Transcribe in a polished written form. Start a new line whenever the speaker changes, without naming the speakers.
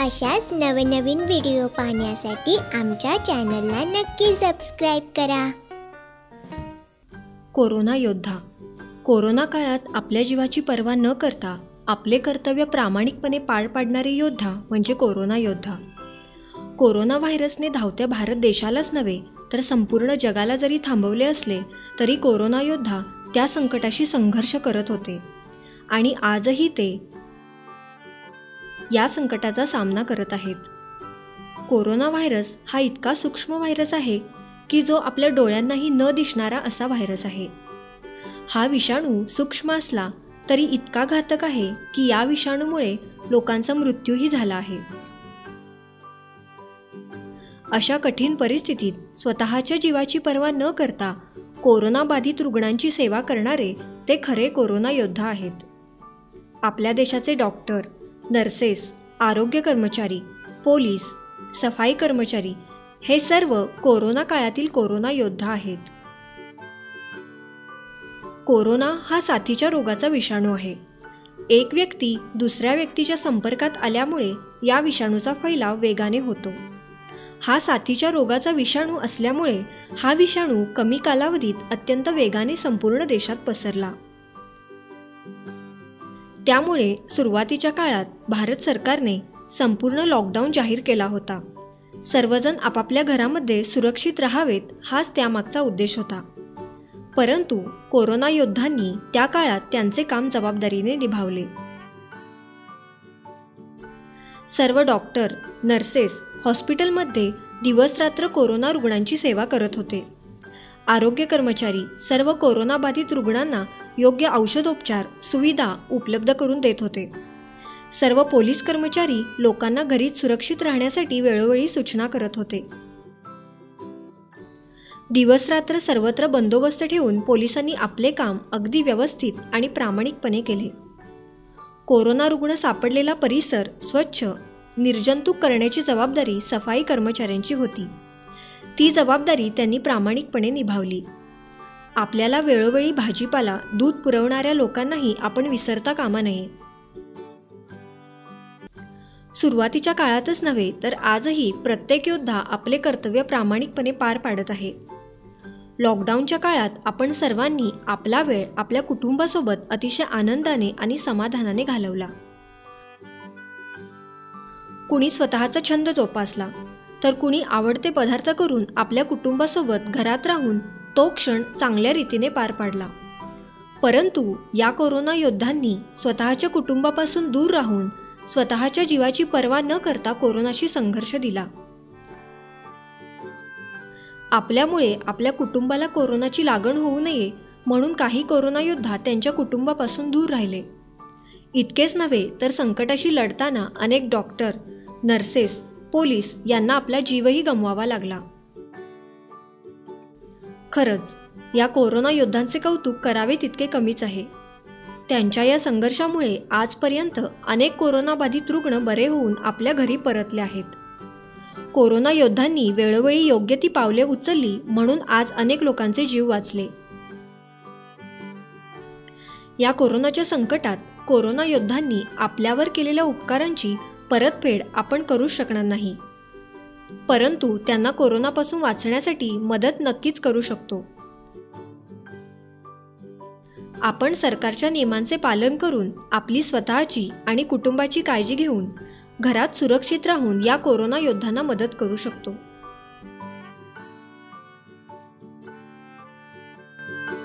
अशाच नवनवीन व्हिडिओ पाहण्यासाठी आमच्या चॅनलला नक्की सबस्क्राईब करा।
कोरोना योद्धा। कोरोना काळात आपल्या जीवाची पर्वा न करता आपले कर्तव्य प्रामाणिकपणे पार पाडणारे योद्धा म्हणजे कोरोना योद्धा। कोरोना व्हायरसने धावत्या भारत देशालाच नव्हे तर संपूर्ण जगाला जरी थांबवले असले तरी कोरोना योद्धा त्या संकटाशी संघर्ष करत होते आणि आजही ते या संकटाचा सामना करत आहेत। कोरोना व्हायरस हा इतका सूक्ष्म व्हायरस आहे की जो आपल्या डोळ्यांनाही न दिसणारा असा व्हायरस आहे। हा विषाणू सूक्ष्म असला तरी इतका घातक आहे की या विषाणूमुळे लोकांचा मृत्यूही झाला आहे। अशा कठीण परिस्थितीत स्वतःच्या जीवाची पर्वा न करता कोरोना बाधित रुग्णांची सेवा करणारे ते खरे कोरोना योद्धा आहेत। आपल्या देशाचे डॉक्टर, नर्सेस, आरोग्य कर्मचारी, पोलीस, सफाई कर्मचारी हे सर्व कोरोना काळातील कोरोना योद्धा आहेत। कोरोना हा साथीच्या रोगाचा विषाणू आहे। एक व्यक्ती दुसऱ्या व्यक्तीच्या संपर्कात आल्यामुळे या विषाणूचा फैलाव वेगाने होतो। हा साथीच्या रोगाचा विषाणू असल्यामुळे हा विषाणू कमी कालावधीत अत्यंत वेगाने संपूर्ण देशात पसरला। त्यामुळे सुरुवातीच्या काळात भारत सरकारने संपूर्ण लॉकडाऊन जाहीर केला होता। सर्वजण आपापल्या घरामध्ये सुरक्षित राहावेत हाच त्यामागचा उद्देश होता। परंतु कोरोना योद्धांनी त्या काळात त्यांचे काम जबाबदारीने निभावले। सर्व डॉक्टर, नर्सेस हॉस्पिटलमध्ये दिवसरात्र कोरोना रुग्णांची सेवा करत होते। आरोग्य कर्मचारी सर्व कोरोना बाधित रुग्णांना योग्य औषधोपचार सुविधा उपलब्ध करून देत होते। सर्व पोलीस कर्मचारी लोकांना घरीच सुरक्षित राहण्यासाठी वेळोवेळी सूचना करत होते। दिवसरात्र सर्वत्र बंदोबस्त ठेवून पोलिसांनी आपले काम अगदी व्यवस्थित आणि प्रामाणिकपणे केले। कोरोना रुग्ण सापडलेला परिसर स्वच्छ, निर्जंतुक करण्याची जबाबदारी सफाई कर्मचाऱ्यांची होती। ती जबाबदारी त्यांनी प्रामाणिकपणे निभावली। आपल्याला वेळोवेळी भाजीपाला, दूध पुरवणाऱ्या लोकांनाही आपण विसरता कामा नये। सुरुवातीच्या काळातच नव्हे तर आजही प्रत्येक योद्धा आपले कर्तव्य प्रामाणिकपणे पार पाडत आहे। लॉकडाऊनच्या काळात आपण सर्वांनी आपला वेळ आपल्या कुटुंबासोबत अतिशय आनंदाने आणि समाधानाने घालवला। कुणी स्वतःचा छंद जोपासला तर कुणी आवडते पदार्थ करून आपल्या कुटुंबासोबत घरात राहून तो क्षण चांगल्या रीतीने पार पाडला। परंतु या कोरोना योद्धांनी स्वतःच्या कुटुंबापासून दूर राहून स्वतःच्या जीवाची पर्वा न करता कोरोनाशी संघर्ष दिला। आपल्यामुळे आपल्या कुटुंबाला कोरोनाची लागण होऊ नये म्हणून काही कोरोना योद्धा त्यांच्या कुटुंबापासून दूर राहिले। इतकेच नव्हे तर संकटाशी लढताना अनेक डॉक्टर, नर्सेस, पोलीस यांना आपला जीवही गमवावा लागला। खरंच या कोरोना योद्धांचे कौतुक करावे तितके कमीच आहे। त्यांच्या या संघर्षामुळे आजपर्यंत अनेक कोरोना बाधित रुग्ण बरे होऊन आपल्या घरी परतले आहेत। कोरोना योद्धांनी वेळोवेळी योग्य ती पावले उचलली म्हणून आज अनेक लोकांचे जीव वाचले। या कोरोनाच्या संकटात कोरोना योद्धांनी आपल्यावर केलेल्या उपकारांची परतफेड आपण करू शकणार नाही, परंतु त्यांना कोरोनापासून वाचण्यासाठी मदत नक्कीच करू शकतो। आपण सरकारच्या नियमांचे पालन करून आपली स्वतःची आणि कुटुंबाची काळजी घेऊन घरात सुरक्षित राहून या कोरोना योद्धांना मदत करू शकतो।